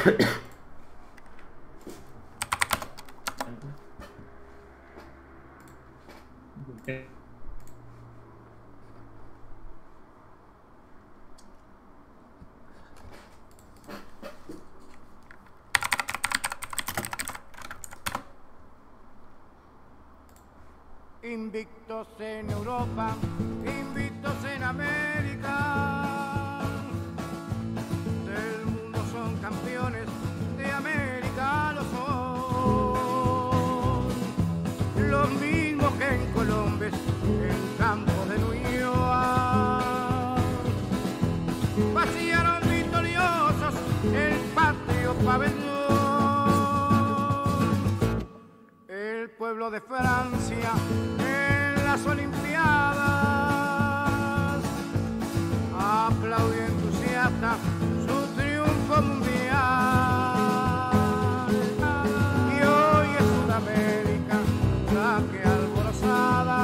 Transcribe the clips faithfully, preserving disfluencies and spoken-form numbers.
Invictos en Europa, invictos en América, del mundo son campeones, de América lo son, los mismos que en Colombia, en campo de New York, vaciaron victoriosos el patrio pabellón. El pueblo de Francia en las Olimpiadas aplaudió entusiasta su triunfo mundial. Y hoy es Sudamérica la que alborozada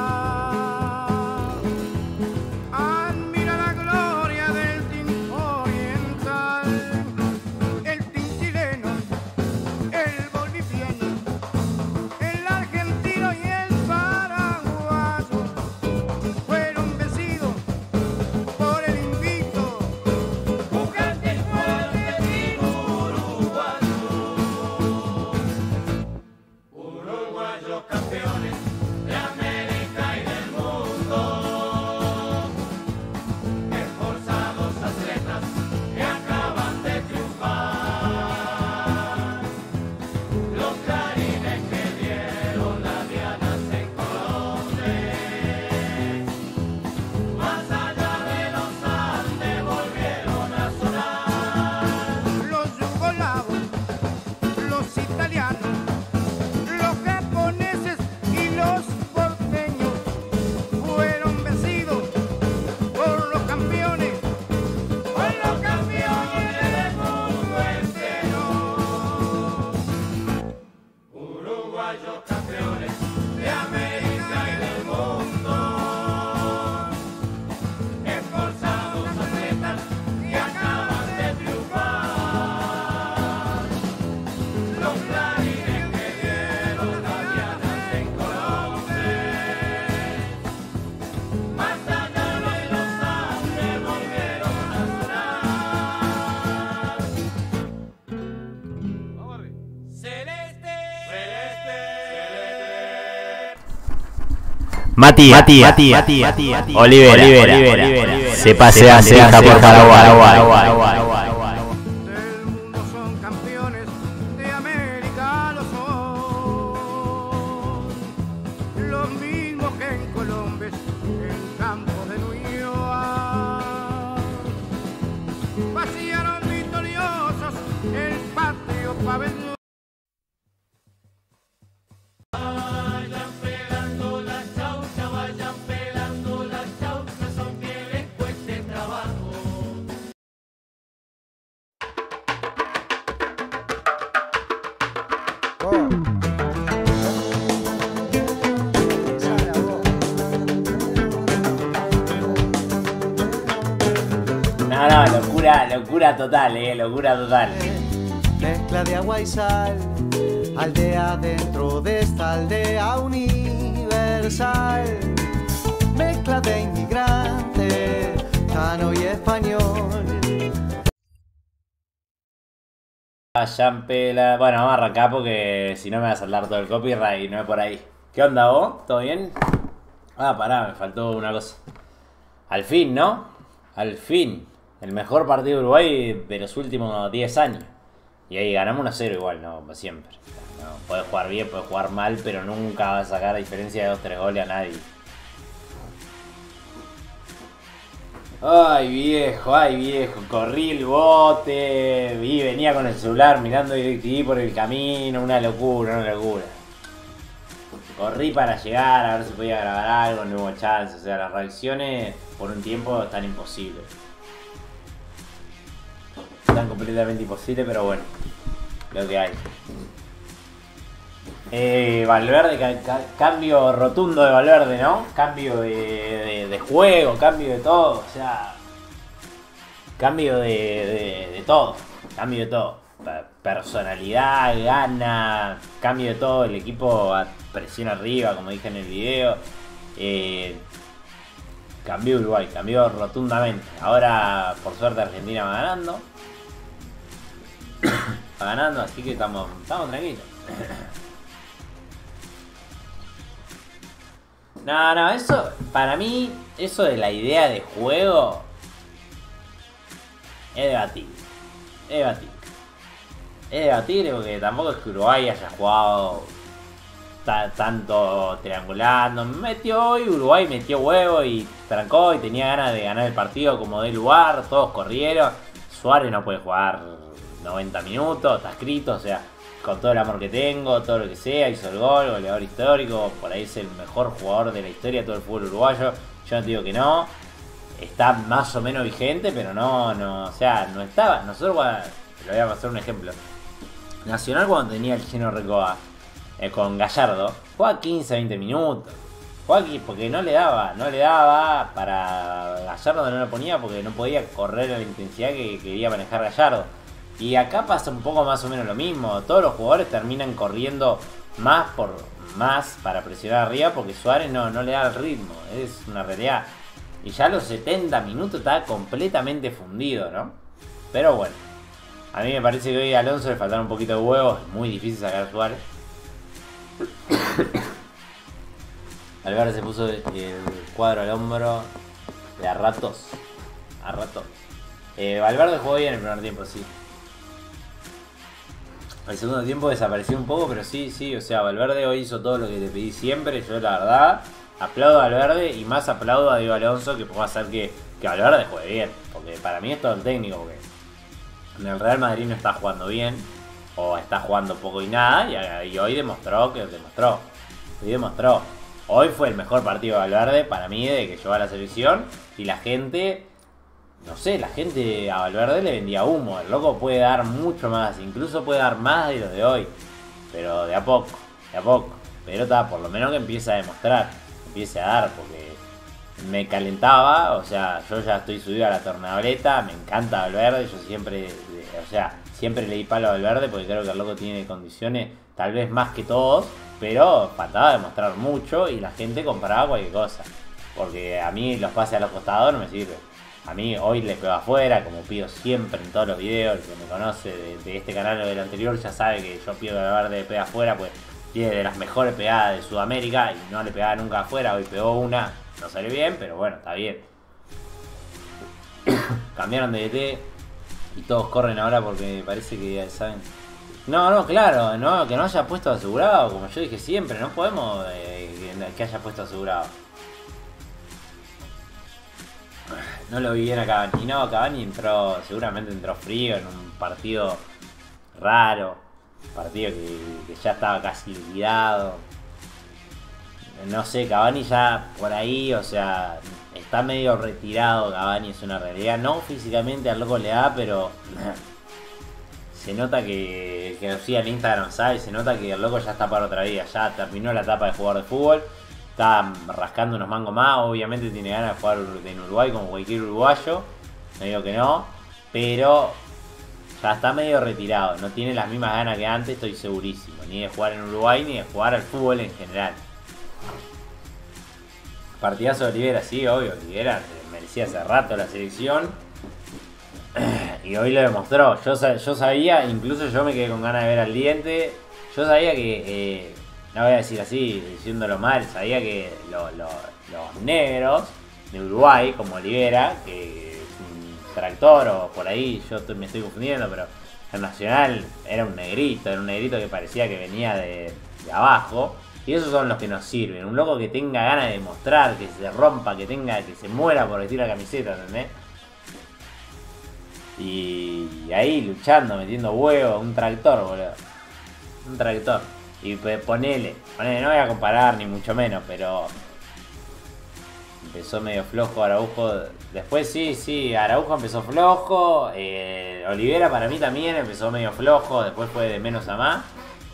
admira la gloria del team oriental, el team chileno, el boliviano, el argentino y el paraguayo fueron vencidos por el invicto pujante fuerte team uruguayo. Uruguayos campeones de América y del mundo, esforzados atletas que acaban de triunfar, los clarines que dieron las dianas en Colombia, más allá de los Andes volvieron a sonar. Los yugoslavos, los italianos, los japoneses y los porteños fueron vencidos por los campeones, por los campeones del mundo entero. Uruguayos campeones de América y del mundo, esforzados atletas que acaban de triunfar, los clarines que dieron las dianas en Colombia, más allá de los Andes volvieron a sonar. Celeste, celeste, Mati, Mati, Mati, Mati, Mati, Olivera, Olivera, se pasea, se anda por Paraguay. del mundo son campeones, de América lo son, los mismos que en Colombia, en campo de New York, vaciaron victoriosos el patrio pabellón. Vayan pelando las chauchas, vayan pelando las chauchas, aunque les cueste trabajo. No, no, locura, locura total, eh, locura total. Mezcla de agua y sal, aldea dentro de esta aldea universal. Mezcla de inmigrante, cano y español. Vayan pela. Bueno, vamos a arrancar porque si no me va a saltar todo el copyright y no es por ahí. ¿Qué onda vos? ¿Todo bien? Ah, pará, me faltó una cosa. Al fin, ¿no? Al fin. El mejor partido de Uruguay de los últimos diez años. Y ahí ganamos uno a cero igual, ¿no? Como siempre. No, puedes jugar bien, puedes jugar mal, pero nunca vas a sacar a diferencia de dos tres goles a nadie. Ay viejo, ay viejo, corrí el bote, vi, venía con el celular mirando DirecTV por el camino, una locura, una locura. Corrí para llegar a ver si podía grabar algo, no hubo chance, o sea, las reacciones por un tiempo están imposibles. Están completamente imposibles, pero bueno, lo que hay. Eh, Valverde, ca ca cambio rotundo de Valverde, ¿no? Cambio de, de, de juego, cambio de todo, o sea, cambio de, de, de todo, cambio de todo. personalidad, gana, cambio de todo, el equipo a presión arriba, como dije en el video. Eh, cambió Uruguay, cambió rotundamente. Ahora, por suerte, Argentina va ganando. Va ganando, así que estamos, estamos tranquilos. No, no, eso, para mí, eso de la idea de juego es debatible. Es debatible. Es debatible porque tampoco es que Uruguay haya jugado ta tanto triangulando. Metió y Uruguay metió huevo y trancó y tenía ganas de ganar el partido como de lugar. Todos corrieron. Suárez no puede jugar noventa minutos, está escrito, o sea, con todo el amor que tengo, todo lo que sea, hizo el gol, goleador histórico, por ahí es el mejor jugador de la historia de todo el fútbol uruguayo. Yo no te digo que no, está más o menos vigente, pero no, no, o sea, no estaba. Nosotros, le voy a pasar un ejemplo. Nacional, cuando tenía el Chino Recoba eh, con Gallardo, jugaba quince a veinte minutos. Jugaba aquí porque no le daba, no le daba para Gallardo, no lo ponía porque no podía correr a la intensidad que quería manejar Gallardo. Y acá pasa un poco más o menos lo mismo. Todos los jugadores terminan corriendo más por más para presionar arriba porque Suárez no, no le da el ritmo. Es una realidad. Y ya a los setenta minutos está completamente fundido, ¿no? Pero bueno. A mí me parece que hoy a Alonso le faltaron un poquito de huevos. Es muy difícil sacar a Suárez. Alvarez se puso el cuadro al hombro de a ratos. A ratos. Eh, Valverde jugó bien el primer tiempo, sí. El segundo tiempo desapareció un poco, pero sí, sí, o sea, Valverde hoy hizo todo lo que te pedí siempre. Yo la verdad aplaudo a Valverde y más aplaudo a Diego Alonso, que pueda hacer que, que Valverde juegue bien. Porque para mí es todo el técnico, porque en el Real Madrid no está jugando bien, o está jugando poco y nada, y, y hoy demostró que demostró. Hoy demostró. Hoy fue el mejor partido de Valverde para mí de que llegó a la selección, y la gente... No sé, la gente a Valverde le vendía humo. El loco puede dar mucho más, incluso puede dar más de lo de hoy. Pero de a poco, de a poco. Pero está, por lo menos que empiece a demostrar, empiece a dar, porque me calentaba. O sea, yo ya estoy subido a la tornaboleta, me encanta Valverde. Yo siempre, o sea, siempre le di palo a Valverde porque creo que el loco tiene condiciones, tal vez más que todos. Pero faltaba demostrar mucho y la gente comparaba cualquier cosa. Porque a mí los pases a los costados no me sirven. A mí hoy le pego afuera, como pido siempre en todos los videos. El que me conoce de, de este canal o del anterior ya sabe que yo pido que Valverde le pegue afuera, pues tiene de las mejores pegadas de Sudamérica y no le pegaba nunca afuera. Hoy pegó una, no salió bien, pero bueno, está bien. Cambiaron de D T y todos corren ahora porque parece que ya saben. No, no, claro, no, que no haya puesto asegurado, como yo dije siempre, no podemos eh, que, que haya puesto asegurado. No lo vi bien a Cavani. Y no, Cavani entró, seguramente entró frío en un partido raro. Partido que, que ya estaba casi liquidado. No sé, Cavani ya por ahí, o sea, está medio retirado. Cavani es una realidad. No físicamente al loco le da, pero se nota que, que lo sigue en Instagram, ¿sabes? Se nota que el loco ya está para otra vida. Ya terminó la etapa de jugador de fútbol. Está rascando unos mangos más, obviamente tiene ganas de jugar en Uruguay como cualquier uruguayo, no digo que no, pero ya está medio retirado, no tiene las mismas ganas que antes, estoy segurísimo, ni de jugar en Uruguay ni de jugar al fútbol en general. Partidazo de Olivera, sí, obvio, Olivera merecía hace rato la selección y hoy lo demostró. Yo, yo sabía, incluso yo me quedé con ganas de ver al Diente, yo sabía que... Eh, no voy a decir así, diciéndolo mal, sabía que lo, lo, los negros de Uruguay, como Olivera, que es un tractor o por ahí, yo estoy, me estoy confundiendo, pero el Nacional era un negrito, era un negrito que parecía que venía de, de abajo, y esos son los que nos sirven, un loco que tenga ganas de demostrar, que se rompa, que tenga, que se muera por vestir la camiseta, ¿entendés? Y, y ahí luchando, metiendo huevos, un tractor, boludo, un tractor. Y ponele, ponele, no voy a comparar ni mucho menos, pero empezó medio flojo Araujo. Después sí, sí, Araujo empezó flojo. Eh, Olivera para mí también empezó medio flojo, después fue de menos a más.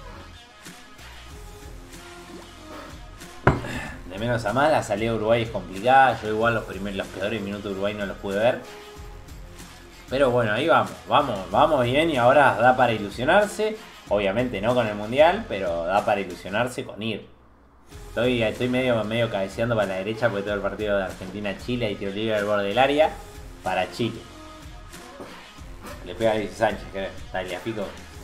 De menos a más, la salida de Uruguay es complicada. Yo igual los primeros, los peores minutos de Uruguay no los pude ver. Pero bueno, ahí vamos, vamos, vamos bien y ahora da para ilusionarse. Obviamente no con el mundial, pero da para ilusionarse con ir. Estoy, estoy medio, medio cabeceando para la derecha porque todo el partido de Argentina-Chile y tiro libre al borde del área para Chile. Le pega a Luis Sánchez, creo. Tagliafico.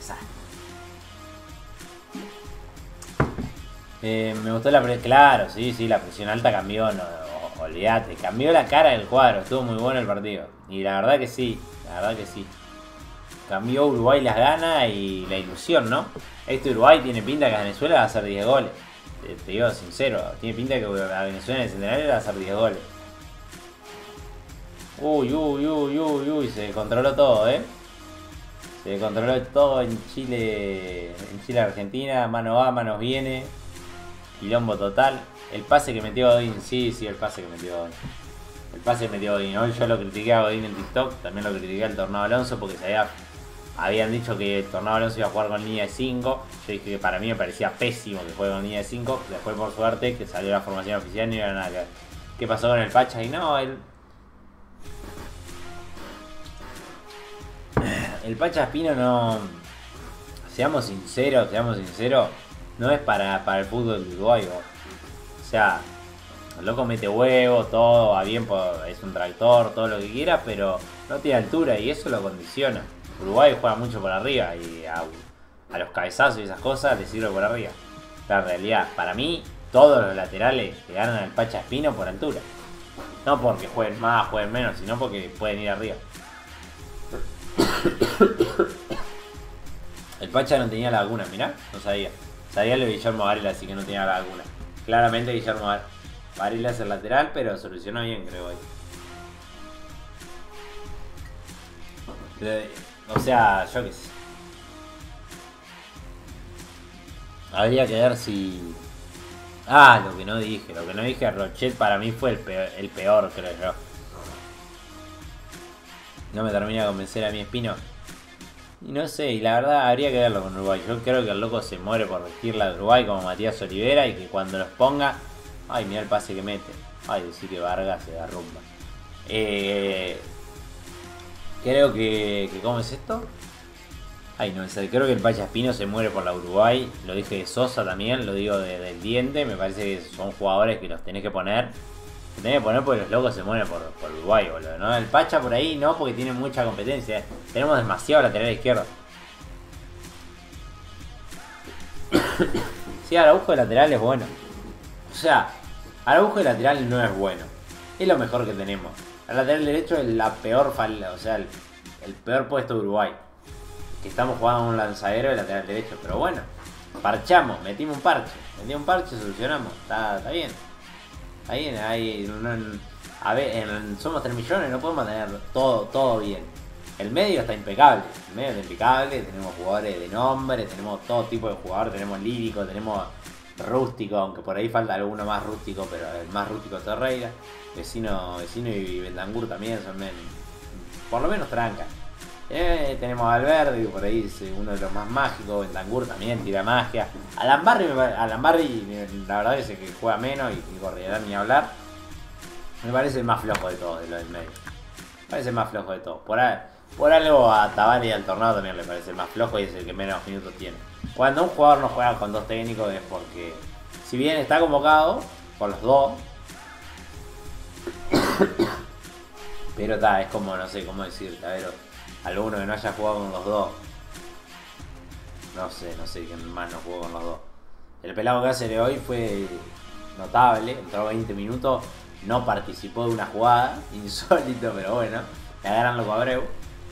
Eh, me gustó la presión. Claro, sí, sí, la presión alta cambió. No, no, olvídate. Cambió la cara del cuadro. Estuvo muy bueno el partido. Y la verdad que sí. La verdad que sí. Cambió Uruguay las ganas y la ilusión, ¿no? Este Uruguay tiene pinta que a Venezuela va a hacer diez goles. Te, te digo sincero. Tiene pinta que a Venezuela en el Centenario va a hacer diez goles. Uy, uy, uy, uy, uy. Se controló todo, ¿eh? Se controló todo en Chile. En Chile-Argentina. Mano va, manos viene. Quilombo total. El pase que metió Godín. Sí, sí, el pase que metió Godín. El pase que metió Godín. Hoy yo lo critiqué a Godín en TikTok. También lo critiqué al Tornado Alonso porque se había... Habían dicho que el Tornado Alonso iba a jugar con línea de cinco. Yo dije que para mí me parecía pésimo que juegue con línea de cinco. Después, por suerte, que salió la formación oficial y no era nada que ver. ¿Qué pasó con el Pacha? Y no, el... El Pacha Espino no... Seamos sinceros, seamos sinceros. No es para, para el fútbol de Uruguay. ¿no? O sea, el loco mete huevos, todo va bien, es un tractor, todo lo que quiera, pero no tiene altura y eso lo condiciona. Uruguay juega mucho por arriba y a, a los cabezazos y esas cosas le sirve por arriba. La realidad, para mí, todos los laterales le ganan al Pacha Espino por altura. No porque jueguen más, jueguen menos, sino porque pueden ir arriba. El Pacha no tenía laguna, mirá, no sabía. Sabía lo de Guillermo Varela, así que no tenía laguna. Claramente Guillermo Varela es el lateral, pero solucionó bien, creo hoy. O sea, yo qué sé. Habría que ver si... Ah, lo que no dije. Lo que no dije, Rochet para mí fue el peor, el peor, creo yo. No me termina de convencer a mi Espino. Y no sé, y la verdad habría que verlo con Uruguay. Yo creo que el loco se muere por vestirla de Uruguay como Matías Olivera y que cuando los ponga... Ay, mira el pase que mete. Ay, decir que Vargas se derrumba. Eh... Creo que, que... ¿Cómo es esto? Ay, no sé. Creo que el Pacha Espino se muere por la Uruguay. Lo dije de Sosa también. Lo digo de, del Diente. Me parece que son jugadores que los tenés que poner. Los tenés que poner porque los locos se mueren por, por Uruguay, boludo, ¿no? El Pacha por ahí no, porque tiene mucha competencia. Tenemos demasiado lateral izquierdo. Sí, Araujo de lateral es bueno. O sea, Araujo de lateral no es bueno. Es lo mejor que tenemos. El lateral derecho es la peor falda, o sea, el, el peor puesto de Uruguay. Que estamos jugando un lanzadero de lateral derecho, pero bueno, parchamos, metimos un parche, metimos un parche, solucionamos, está, está bien. Está bien, ahí, no, a ver, en, somos tres millones, no podemos tener todo, todo bien. El medio está impecable, el medio está impecable, tenemos jugadores de nombre, tenemos todo tipo de jugadores, tenemos lírico, tenemos rústico, aunque por ahí falta alguno más rústico, pero el más rústico es Torreira. Vecino, Vecino y Bentancur también son men, por lo menos tranca. Eh, tenemos a Valverde, que por ahí es uno de los más mágicos. Bentancur también tira magia. Alambarri, Alambarri la verdad es que juega menos y, y Corriarán ni hablar. Me parece el más flojo de todos, de lo del medio. Me parece el más flojo de todos. Por, a, por algo a Tabárez y al Tornado también le parece el más flojo y es el que menos minutos tiene. Cuando un jugador no juega con dos técnicos es porque, si bien está convocado por los dos, pero está, es como, no sé cómo decirte, a ver, alguno que no haya jugado con los dos. No sé, no sé quién más no jugó con los dos. El pelado Cáceres hoy fue notable, entró veinte minutos, no participó de una jugada, insólito, pero bueno, le agarran loco a Abreu.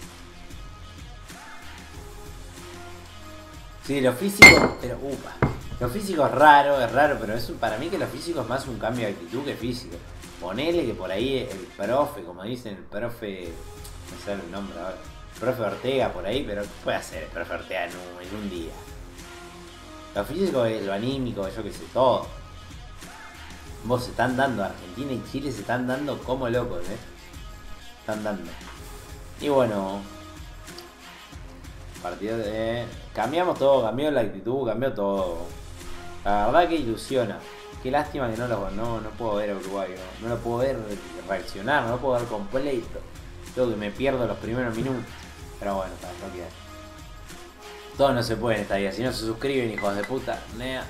Sí, lo físico, pero upa. Lo físico es raro, es raro, pero es para mí que lo físico es más un cambio de actitud que físico. Ponele que por ahí el profe, como dicen, el profe, no sé el nombre ahora, el profe Ortega por ahí, pero ¿qué puede hacer el profe Ortega en un, en un día? Lo físico es lo anímico, yo qué sé, todo. Vos se están dando, Argentina y Chile se están dando como locos, ¿eh? Están dando. Y bueno, partido de... Cambiamos todo, cambió la actitud, cambió todo. La verdad que ilusiona. Qué lástima que no lo no, no puedo ver a Uruguay, no, no lo puedo ver reaccionar, no lo puedo ver completo. Tengo que me pierdo los primeros minutos. Pero bueno, está, no queda. Todo no se puede en esta vida. Si no se suscriben, hijos de puta. Nea.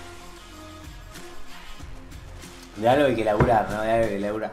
De algo hay que laburar, ¿no? De algo hay que laburar.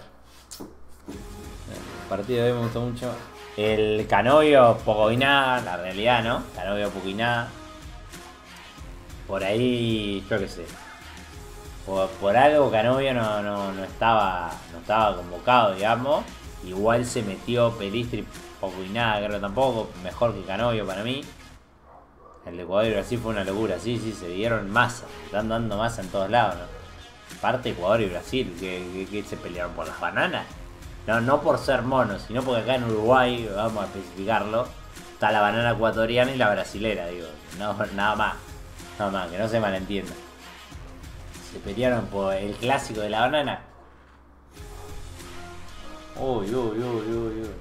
El partido de hoy me gustó mucho. El Canovio, poco y nada, la realidad, ¿no? Canovio, poco y nada. Por ahí, yo qué sé. Por, por algo Canovio no, no, no, estaba, no estaba convocado, digamos. Igual se metió Pelistri, poco y nada, creo tampoco. Mejor que Canovio para mí. El de Ecuador y Brasil fue una locura, sí, sí, se dieron masa. Están dando masa en todos lados, ¿no? Aparte Ecuador y Brasil, que, que, que se pelearon por las bananas. No, no por ser monos, sino porque acá en Uruguay, vamos a especificarlo, está la banana ecuatoriana y la brasilera, digo. No, nada más. Nada más, que no se malentienda. Se pelearon por el clásico de la banana. Uy, uy, uy, uy, uy.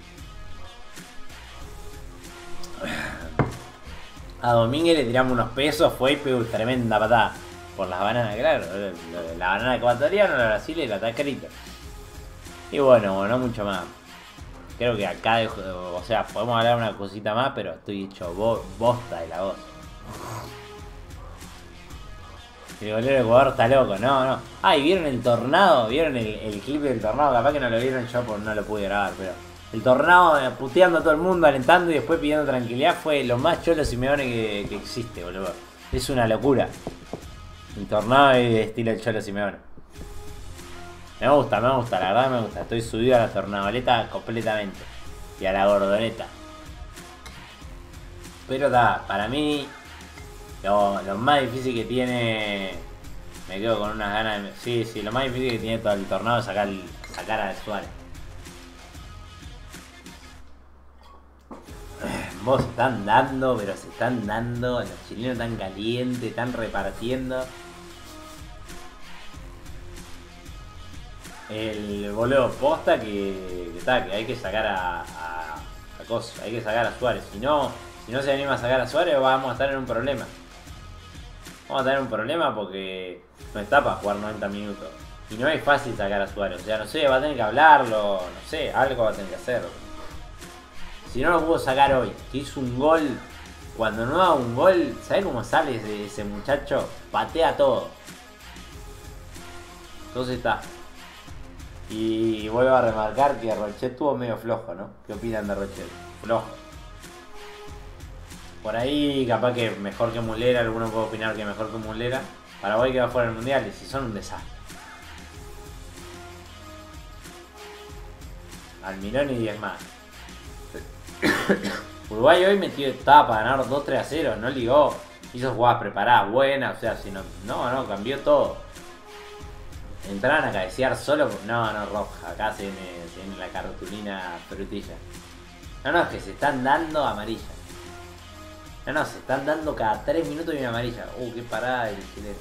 A Domínguez le tiramos unos pesos, fue y pegó tremenda patada. Por las bananas, claro. La banana ecuatoriana, la brasilera, está escrito. Y bueno, no mucho más. Creo que acá, o sea, podemos hablar una cosita más, pero estoy hecho bo bosta de la voz. El golero de Ecuador está loco, no, no. Ah, ¿y vieron el tornado? ¿Vieron el, el clip del tornado? Capaz que no lo vieron yo porque no lo pude grabar, pero... El tornado eh, puteando a todo el mundo, alentando y después pidiendo tranquilidad fue lo más Cholo Simeone que, que existe, boludo. Es una locura. El tornado es de estilo el Cholo Simeone. Me gusta, me gusta, la verdad me gusta. Estoy subido a la tornaboleta completamente. Y a la gordoneta. Pero da, para mí... Lo, lo más difícil que tiene... Me quedo con unas ganas de... Sí, sí, lo más difícil que tiene todo el tornado es sacar, sacar a Suárez. Vos se están dando, pero se están dando. Los chilenos tan calientes, están repartiendo. El boludo posta que, que, está, que hay que sacar a, a, a Coso, hay que sacar a Suárez. Si no, si no se anima a sacar a Suárez, vamos a estar en un problema. Vamos a tener un problema porque no está para jugar noventa minutos. Y no es fácil sacar a Suárez. O sea, no sé, va a tener que hablarlo, no sé, algo va a tener que hacer. Si no lo pudo sacar hoy, que hizo un gol, cuando no haga un gol, ¿sabés cómo sale ese, ese muchacho? Patea todo. Entonces está. Y vuelvo a remarcar que Rochet estuvo medio flojo, ¿no? ¿Qué opinan de Rochet? Flojo. Por ahí capaz que mejor que Mulera, alguno puede opinar que mejor que Mulera. Paraguay que va fuera del mundial y si son un desastre. Almirón y diez más. Uruguay hoy metió, estaba para ganar dos tres a cero, no ligó. Hizo jugadas preparadas, buenas, o sea, si no, no, no, cambió todo. Entraron a cabecear solo, no, no, roja, acá se viene, se viene la cartulina frutilla. No, no, es que se están dando amarilla. No, no, se están dando cada tres minutos y una amarilla. Uh, qué parada el chileno.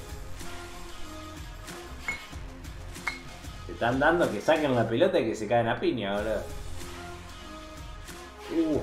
Se están dando que saquen la pelota y que se caen a piña, boludo. Uh.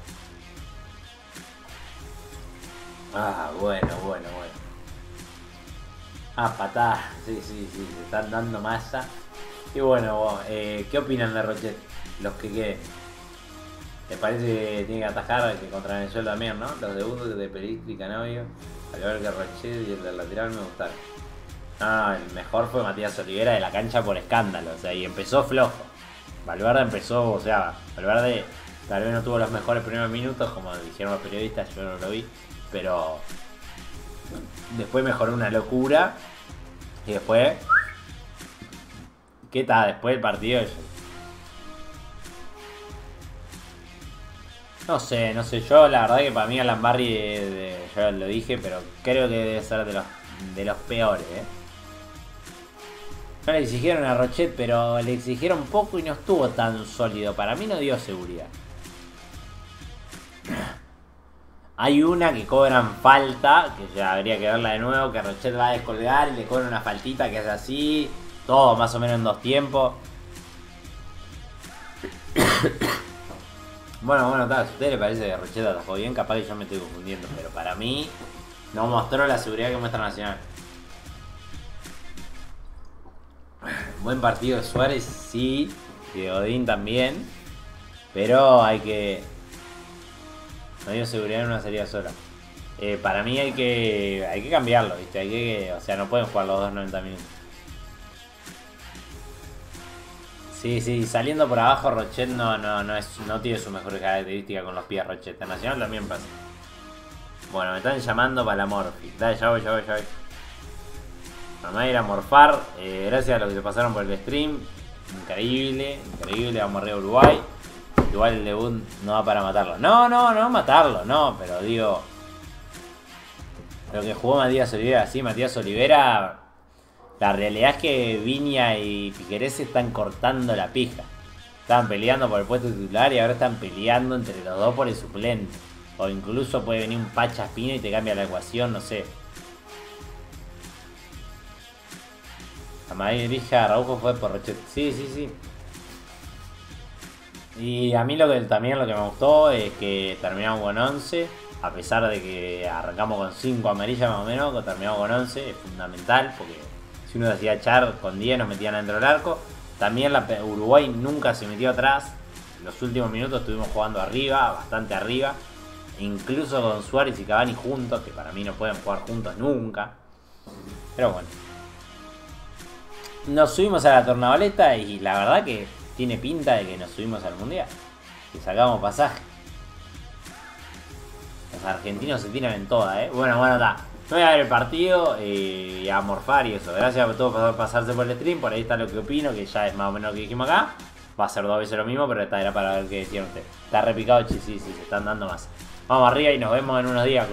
Ah, bueno, bueno, bueno. Ah, patada. Sí, sí, sí, se están dando masa. Y bueno, eh, ¿qué opinan de Rochet? Los que queden. ¿Les parece que tiene que atajar que contra Venezuela también, no? Los debuts de Pelistri y Canovio. Al ver que Rochet y el del lateral me gustaron. No, no, el mejor fue Matías Olivera de la cancha por escándalo. O sea, y empezó flojo. Valverde empezó, o sea, Valverde tal vez no tuvo los mejores primeros minutos, como dijeron los periodistas, yo no lo vi. Pero después mejoró una locura. Y después... ¿Qué tal? Después del partido... No sé, no sé. Yo la verdad que para mí Alan Barry, de, de, yo lo dije, pero creo que debe ser de los, de los peores, ¿eh? No le exigieron a Rochet, pero le exigieron poco y no estuvo tan sólido. Para mí no dio seguridad. Hay una que cobran falta, que ya habría que verla de nuevo, que Rochet va a descolgar y le cobran una faltita que es así. Todo más o menos en dos tiempos. Bueno, bueno, tal, si a usted le parece que Rochet atajó bien, capaz que yo me estoy confundiendo. Pero para mí no mostró la seguridad que muestra Nacional. Buen partido de Suárez, sí. De Godín también. Pero hay que... No dio seguridad en una serie sola. Eh, para mí hay que hay que cambiarlo, ¿viste? Hay que, o sea, no pueden jugar los dos noventa minutos. Sí, sí, saliendo por abajo Rochet no, no, no, es, no tiene su mejor característica con los pies Rochet. Nacional también pasa. Bueno, me están llamando para la morfi. Dale, ya voy, ya voy, ya voy. Me voy a ir a morfar. Eh, gracias a los que se pasaron por el stream. Increíble, increíble. Vamos arriba a Uruguay. Igual el debut no va para matarlo. No, no, no matarlo, no. Pero digo... Lo que jugó Matías Olivera, sí, Matías Olivera... La realidad es que Viña y Piquerés se están cortando la pija. Estaban peleando por el puesto titular y ahora están peleando entre los dos por el suplente. O incluso puede venir un Pacha Espino y te cambia la ecuación, no sé. La Madirija Araujo fue por Rochet. Sí, sí, sí. Y a mí lo que también lo que me gustó es que terminamos con once. A pesar de que arrancamos con cinco amarillas más o menos, terminamos con once. Es fundamental porque si uno decía echar con diez nos metían dentro del arco. También la, Uruguay nunca se metió atrás. Los últimos minutos estuvimos jugando arriba, bastante arriba. Incluso con Suárez y Cavani juntos, que para mí no pueden jugar juntos nunca. Pero bueno. Nos subimos a la tornaboleta y la verdad que tiene pinta de que nos subimos al mundial. Que sacamos pasaje. Los argentinos se tiran en toda, eh. Bueno, bueno, está. Me voy a ver el partido eh, y a morfar y eso. Gracias a todos por pasarse por el stream. Por ahí está lo que opino, que ya es más o menos lo que dijimos acá. Va a ser dos veces lo mismo, pero esta era para ver qué decían ustedes. Está repicado, sí, sí, sí, se están dando más. Vamos arriba y nos vemos en unos días.